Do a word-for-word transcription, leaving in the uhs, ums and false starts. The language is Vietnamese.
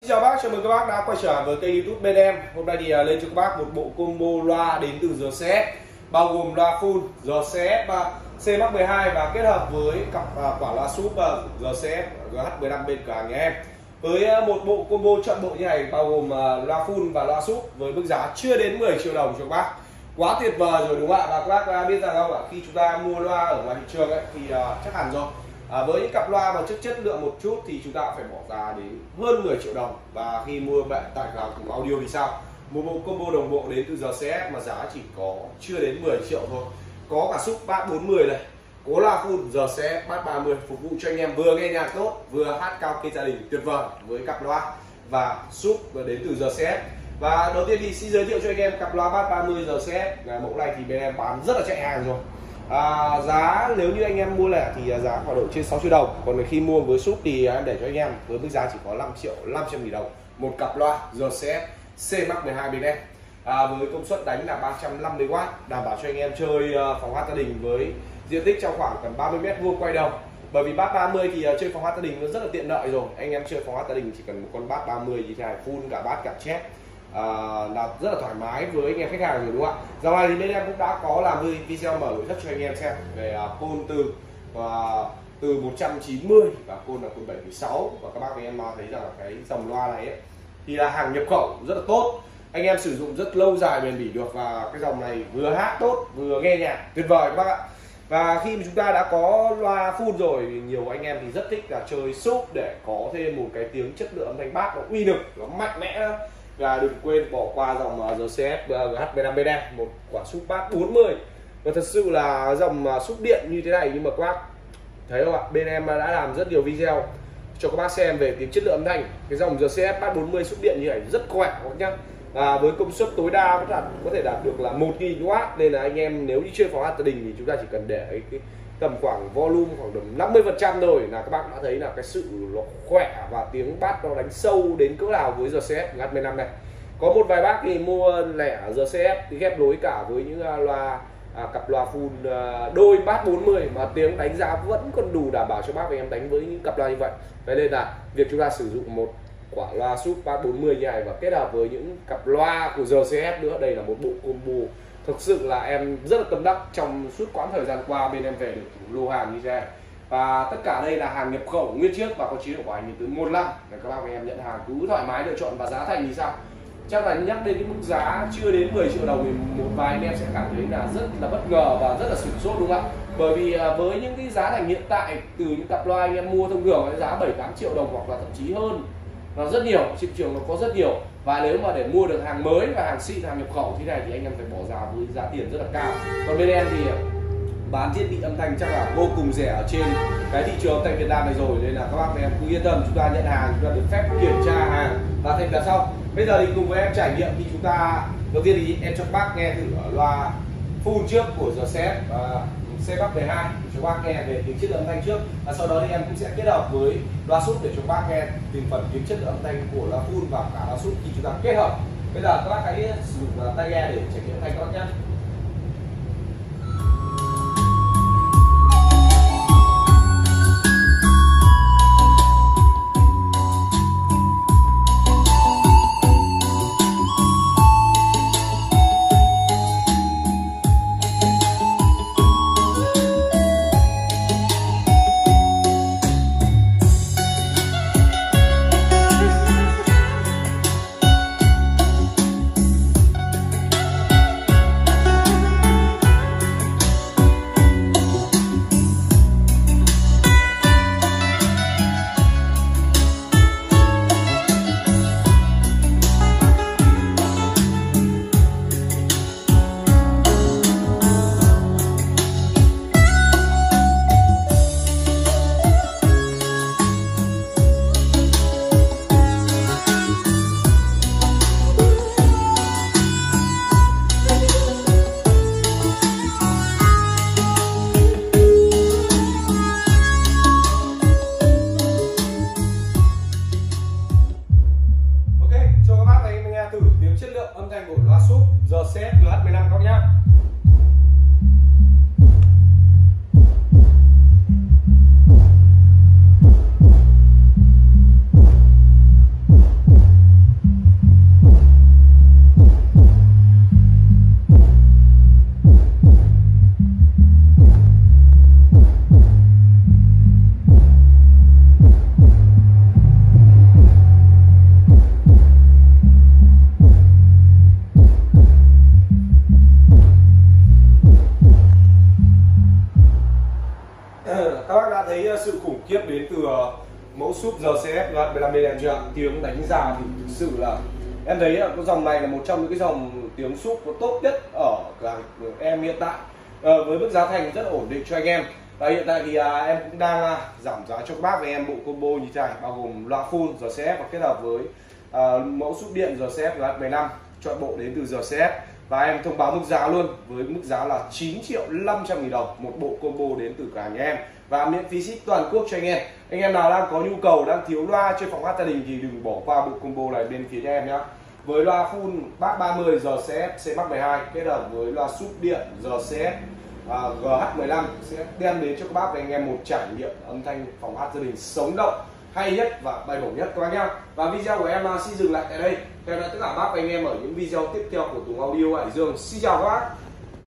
Chào bác, chào mừng các bác đã quay trở lại với kênh YouTube bên em. Hôm nay thì lên cho các bác một bộ combo loa đến từ rờ xê ét, bao gồm loa full rờ xê ét C Max mười hai và kết hợp với cặp quả loa súp rờ xê ét G H mười lăm bên cửa hàng nhà em. Với một bộ combo trọn bộ như này, bao gồm loa full và loa súp với mức giá chưa đến mười triệu đồng cho các bác. Quá tuyệt vời rồi đúng không ạ? Và các bác biết rằng không ạ, khi chúng ta mua loa ở ngoài thị trường ấy, thì chắc hẳn rồi. À, với những cặp loa mà chất chất lượng một chút thì chúng ta phải bỏ ra đến hơn mười triệu đồng. Và khi mua bạn tại cửa hàng cùng audio thì sao? Một bộ combo đồng bộ đến từ rờ xê ét mà giá chỉ có chưa đến mười triệu thôi. Có cả súp bass bốn mươi này, có loa full rờ xê ét bass ba mươi phục vụ cho anh em vừa nghe nhạc tốt, vừa hát karaoke gia đình tuyệt vời với cặp loa và súp đến từ rờ xê ét. Và đầu tiên thì xin giới thiệu cho anh em cặp loa bass ba mươi rờ xê ét. Mẫu này thì bên em bán rất là chạy hàng rồi. À, giá nếu như anh em mua lẻ thì giá khoảng độ trên sáu triệu đồng, còn khi mua với súp thì em để cho anh em với mức giá chỉ có năm triệu năm trăm nghìn đồng một cặp loa rờ xê ét C Max mười hai bên em. À, với công suất đánh là ba trăm năm mươi oát, đảm bảo cho anh em chơi phòng hát gia đình với diện tích trong khoảng tầm ba mươi mét vuông quay đầu. Bởi vì bass ba mươi thì chơi phòng hát gia đình nó rất là tiện lợi rồi, anh em chơi phòng hát gia đình chỉ cần một con bass ba mươi như thế này, full cả bass cả chép. À, là rất là thoải mái với anh em khách hàng rồi đúng không ạ? Dạo này thì bên em cũng đã có làm video mở nội thất cho anh em xem về uh, côn từ và uh, từ một trăm chín mươi và côn là côn bảy mươi sáu, và các bác anh em thấy rằng là cái dòng loa này ấy, thì là hàng nhập khẩu rất là tốt, anh em sử dụng rất lâu dài bền bỉ được, và cái dòng này vừa hát tốt vừa nghe nhạc tuyệt vời các bác ạ. Và khi mà chúng ta đã có loa full rồi, nhiều anh em thì rất thích là chơi súp để có thêm một cái tiếng chất lượng âm thanh bass nó uy lực, nó mạnh mẽ. Và đừng quên bỏ qua dòng rờ xê ét G H mười lăm bên em, một quả súp bass bốn mươi. Và thật sự là dòng súp điện như thế này, nhưng mà các bác thấy không ạ, bên em đã làm rất nhiều video cho các bác xem về tiếng chất lượng âm thanh. Cái dòng rờ xê ét bass bốn mươi súp điện như này rất khỏe các bác nhá. Và với công suất tối đa có thể, có thể đạt được là một nghìn oát, nên là anh em nếu đi chơi phòng hát gia đình thì chúng ta chỉ cần để cái, cái tầm khoảng volume khoảng tầm năm mươi phần trăm thôi là các bác đã thấy là cái sự nó khỏe và tiếng bass nó đánh sâu đến cỡ nào với rờ xê ét G H mười lăm này. Có một vài bác thì mua lẻ rờ xê ét thì ghép nối cả với những loa à, cặp loa full à, đôi bass bốn mươi mà tiếng đánh giá vẫn còn đủ đảm bảo cho bác và em đánh với những cặp loa như vậy. Vậy nên là việc chúng ta sử dụng một quả loa súp bass bốn mươi như này và kết hợp với những cặp loa của rờ xê ét nữa, đây là một bộ combo thực sự là em rất là tâm đắc trong suốt quãng thời gian qua bên em về được lô hàng như thế này. Và tất cả đây là hàng nhập khẩu nguyên chiếc và có chế độ bảo hành từ một năm để các bác và em nhận hàng cứ thoải mái lựa chọn. Và giá thành thì sao? Chắc là nhắc đến cái mức giá chưa đến mười triệu đồng thì một vài anh em sẽ cảm thấy là rất là bất ngờ và rất là sửng sốt đúng không ạ? Bởi vì với những cái giá thành hiện tại từ những cặp loa anh em mua thông thường với giá bảy tám triệu đồng hoặc là thậm chí hơn, nó rất nhiều, thị trường nó có rất nhiều. Và nếu mà để mua được hàng mới và hàng xịn, hàng nhập khẩu thế này thì anh em phải bỏ ra với giá tiền rất là cao. Còn bên em thì bán thiết bị âm thanh chắc là vô cùng rẻ ở trên cái thị trường âm thanh Việt Nam này rồi, nên là các bác và em cứ yên tâm, chúng ta nhận hàng, chúng ta được phép kiểm tra hàng và thành là xong. Bây giờ thì cùng với em trải nghiệm thì chúng ta đầu tiên thì em cho các bác nghe thử loa full trước của rờ xê ét và C Max mười hai cho các bác nghe về tiếng chất lượng âm thanh trước, và sau đó thì em cũng sẽ kết hợp với loa súp để cho các bác nghe từng phần tiếng chất lượng âm thanh của loa full và cả loa súp khi chúng ta kết hợp. Bây giờ các bác hãy sử dụng tai nghe để trải nghiệm âm thanh các bác nhé. Chất lượng âm thanh của loa súp rờ xê ét G H mười lăm các bác nhá. súp rờ xê ép mười lăm bên em chưa ạ? Tiếng đánh già thì thực sự là em thấy là cái dòng này là một trong những cái dòng tiếng súp có tốt nhất ở cả em hiện tại, à, với mức giá thành rất là ổn định cho anh em. Và hiện tại thì à, em cũng đang à, giảm giá cho các bác với em bộ combo như thế này, bao gồm loa full rờ xê ép và kết hợp với à, mẫu súp điện rờ xê ép mười lăm chọn bộ đến từ rờ xê ép. Và em thông báo mức giá luôn với mức giá là chín triệu năm trăm nghìn đồng một bộ combo đến từ cả nhà em, và miễn phí ship toàn quốc cho anh em. Anh em nào đang có nhu cầu, đang thiếu loa trên phòng hát gia đình thì đừng bỏ qua bộ combo này bên phía nhà em nhé. Với loa full bass ba mươi rờ xê ép xê mắc mười hai kết hợp với loa súp điện rờ xê ép à, giê hát mười lăm sẽ đem đến cho các bác và anh em một trải nghiệm âm thanh phòng hát gia đình sống động, hay nhất và bay bổng nhất các bác nhá. Và video của em xin dừng lại tại đây. Hẹn gặp lại tất cả các bác và anh em ở những video tiếp theo của Tùng Audio Hải Dương. Xin chào các bác.